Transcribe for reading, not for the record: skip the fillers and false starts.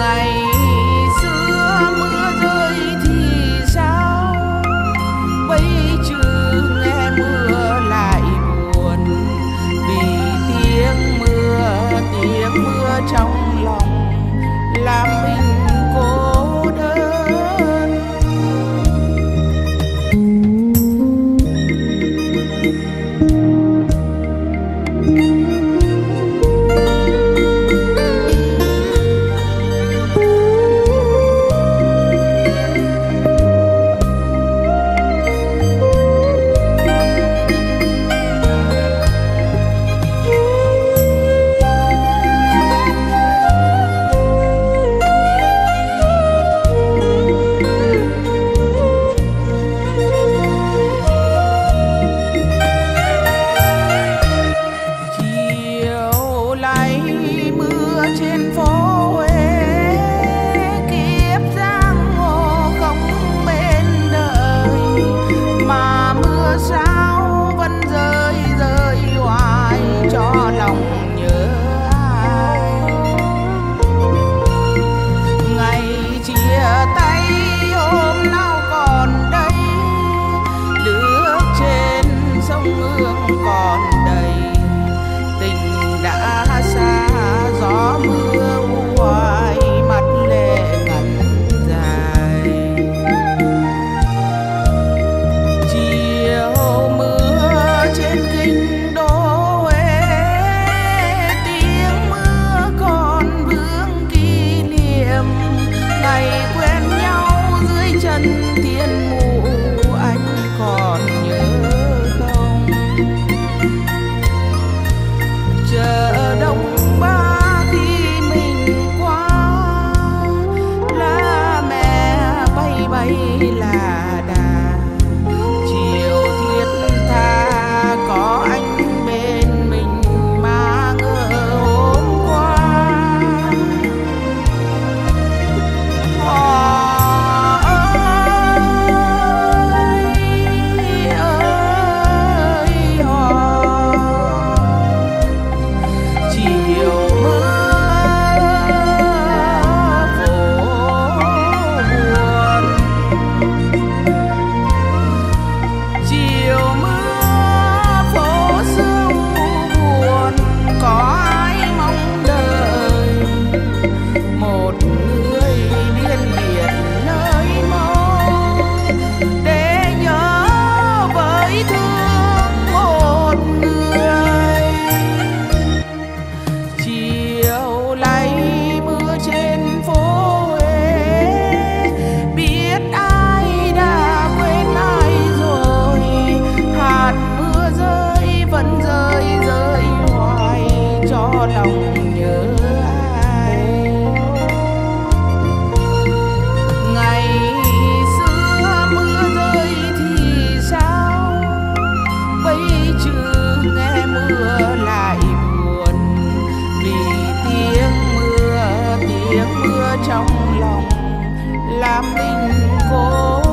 Ngày xưa mưa rơi thì sao, bây giờ nghe mưa lại buồn, vì tiếng mưa trong lòng làm mình cô đơn. Trên phố Huế kiếp giang hồ không bên đời, mà mưa sao vẫn rơi rơi hoài cho lòng nhớ ai. Ngày chia tay hôm nào còn đây, nước trên sông Hương còn đầy, tình đã xa gió mưa hoài mắt lệ ngẩn dài. Chiều mưa trên kinh đô Huế, tiếng mưa còn vương kỷ niệm ngày quen nhau dưới chân thiên mụ, anh còn nhớ không? Chợ Đông Ba khi mình qua, lá mẹ bay bay là đà, chiều thiết tha có anh bên mình mà ngỡ hôm qua. Hò ơi hò, chiều mưa phố buồn, chiều mưa phố sương buồn, có ai mong đợi một người biên biệt nơi mơ, để nhớ với thương một người. Chiều lay mưa trên phố Huế, biết ai đã quên ai rồi, hạt mưa rơi vẫn rơi rơi hoài cho lòng nhớ ai. Ngày xưa mưa rơi thì sao, bây giờ nghe mưa lại buồn, vì tiếng mưa trong lòng làm mình cô